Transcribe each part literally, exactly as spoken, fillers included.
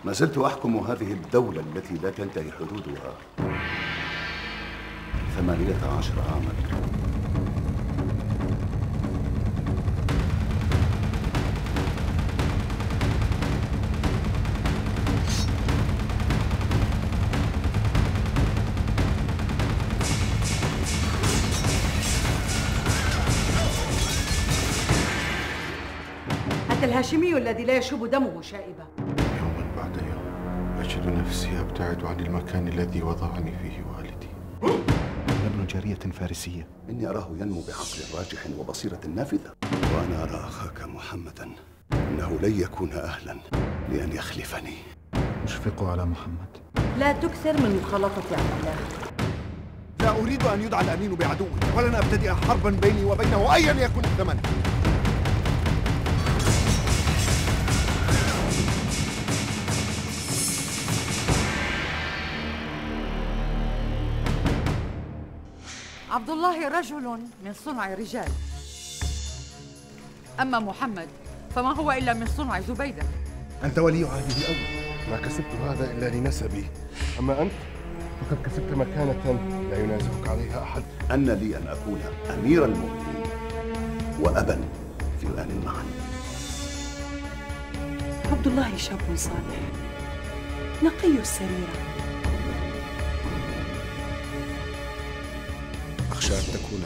ما زلت أحكم هذه الدولة التي لا تنتهي حدودها ثمانية عشر عاما. أنت الهاشمي الذي لا يشوب دمه شائبة. يوما بعد يوم أجد نفسي أبتعد عن المكان الذي وضعني فيه والدي. ابن جارية فارسية. إني أراه ينمو بعقل راجح وبصيرة نافذة، وأنا أرى أخاك محمدا إنه لن يكون أهلا لأن يخلفني. أشفق على محمد. لا تكثر من مخالطة عبد الله. لا أريد أن يدعى الأمين بعدوه، ولن أبتدئ حربا بيني وبينه أيا يكن الثمن. عبد الله رجل من صنع رجال، أما محمد فما هو إلا من صنع زبيدة. أنت ولي عهده الأول. ما كسبت هذا إلا لنسبي، أما أنت فقد كسبت مكانة لا ينازعك عليها أحد. أن لي أن أكون أمير المؤمنين وأبا في آن معا. عبد الله شاب صالح نقي السريرة. أخشى أن تكون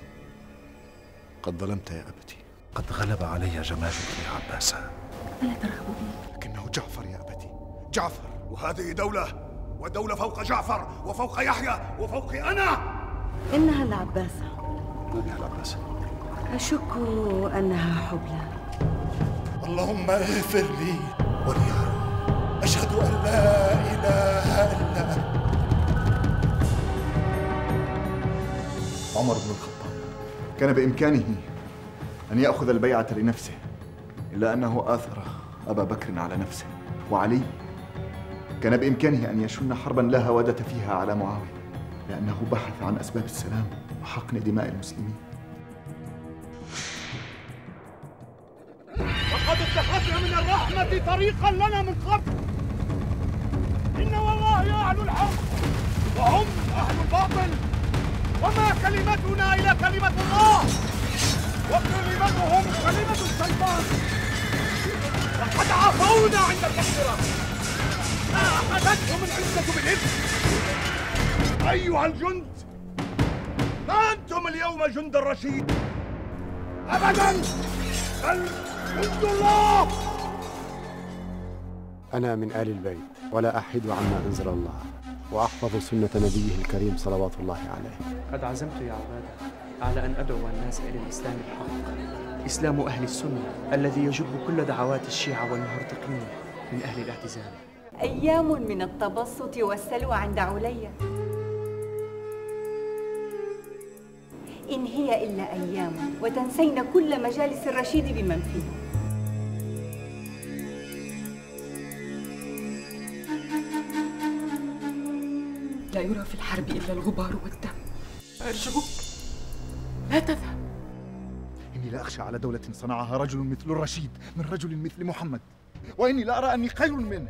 قد ظلمت يا أبتي. قد غلب علي جمالك يا عباسة. ألا ترغب بي؟ لكنه جعفر يا أبتي، جعفر. وهذه دولة، ودولة فوق جعفر وفوق يحيى وفوقي أنا. إنها العباسة. ما بها العباسة؟ أشك أنها حبلى. اللهم اغفر لي ولهارون. أشهد أن لا إله إلا أنت. عمر بن الخطاب كان بإمكانه أن يأخذ البيعة لنفسه، إلا أنه آثر أبا بكر على نفسه. وعلي كان بإمكانه أن يشن حربا لا هوادة فيها على معاوية، لأنه بحث عن أسباب السلام وحقن دماء المسلمين. لقد اتخذنا من الرحمة طريقا لنا من قبل. إن والله أهل الحق وهم أهل الباطل، وما كلمتنا إلا كلمة الله وكلمتهم كلمة الشيطان. لقد عفونا عند المغفرة، ما أخذتهم العزة بالإثم. أيها الجند، ما أنتم اليوم جند الرشيد أبداً، بل جند الله. أنا من آل البيت ولا أحيد عما أنزل الله، وأحفظ سنة نبيه الكريم صلوات الله عليه. قد عزمت يا عبادة على أن أدعو الناس إلى الإسلام الحق، إسلام أهل السنة الذي يجب كل دعوات الشيعة والمهرطقين من أهل الاعتزال. أيام من التبسط والسلوى عند عليا، إن هي إلا أيام وتنسين كل مجالس الرشيد بمن فيها. لا يرى في الحرب إلا الغبار والدم. أرجوك لا تذهب. إني لا أخشى على دولة صنعها رجل مثل الرشيد من رجل مثل محمد، وإني لا أرى أني خير منه.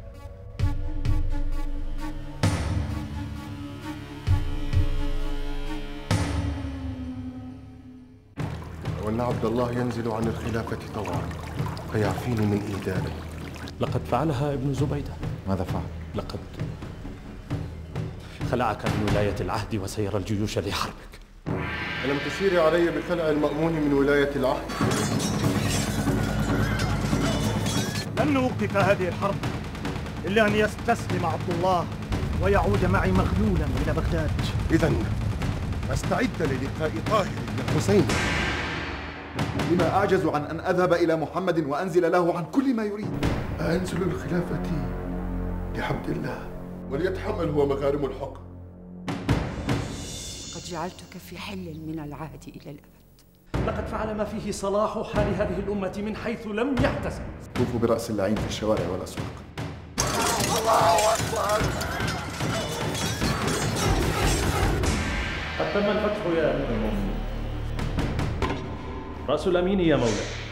وأن عبد الله ينزل عن الخلافة طوعا فيعفيني من إيداله. لقد فعلها ابن زبيدة. ماذا فعل؟ لقد خلعك من ولاية العهد وسير الجيوش لحربك. ألم تشيري علي بخلع المأمون من ولاية العهد؟ لن نوقف هذه الحرب إلا أن يستسلم عبد الله ويعود معي مغلولا إلى بغداد. إذن أستعد للقاء طاهر بن الحسين. لما أعجز عن أن أذهب إلى محمد وأنزل له عن كل ما يريد؟ أنزل الخلافة لعبد الله وليتحمل هو مغارم الحق. قد جعلتك في حل من العهد إلى الأبد. لقد فعل ما فيه صلاح حال هذه الأمة من حيث لم يحتسب. طوفوا برأس اللعين في الشوارع والأسواق. الله أكبر. قد تم الفتح يا أمير المؤمنين. رأس الأمين يا مولاي.